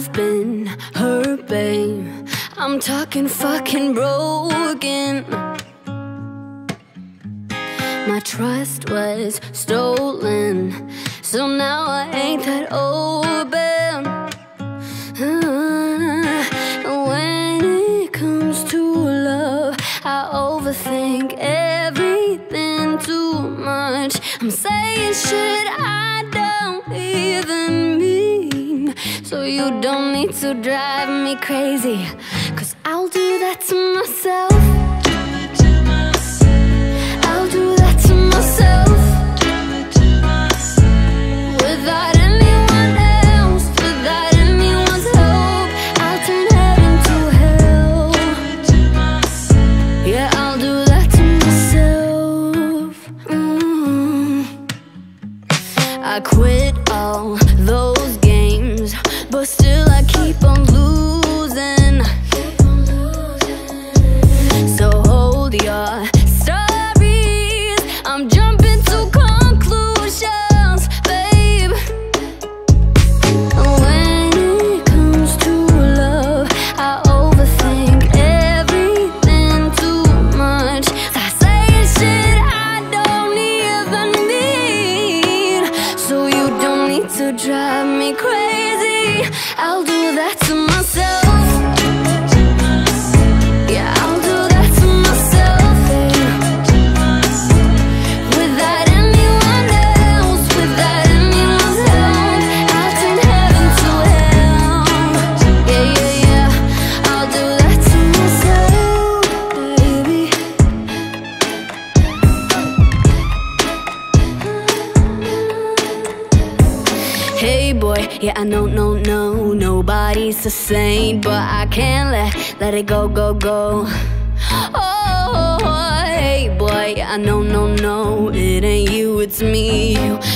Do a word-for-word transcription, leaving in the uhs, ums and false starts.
I've been hurt, babe. I'm talking fucking broken. My trust was stolen, so now I ain't that open. uh, When it comes to love, I overthink everything too much. I'm saying shit I don't even mean, so you don't need to drive me crazy, 'cause I'll do that to myself. I'll do that to myself, without anyone else, without anyone's help. I'll turn heaven to hell. Yeah, I'll do that to myself. mm. I quit all those games, but still I keep on losing. So hold your stories, I'm jumping to conclusions, babe. When it comes to love, I overthink everything too much. I say shit I don't even mean, so you don't need to drive me crazy. I'll do that to myself. Yeah, I'll do that to myself, babe. Without anyone else, without anyone's help. I'll turn heaven to hell. Yeah, yeah, yeah, I'll do that to myself, baby. Hey boy, yeah, I know, no, no, nobody's the same, but I can't let, let it go, go, go. Oh, hey boy, yeah, I know, no, no, it ain't you, it's me. You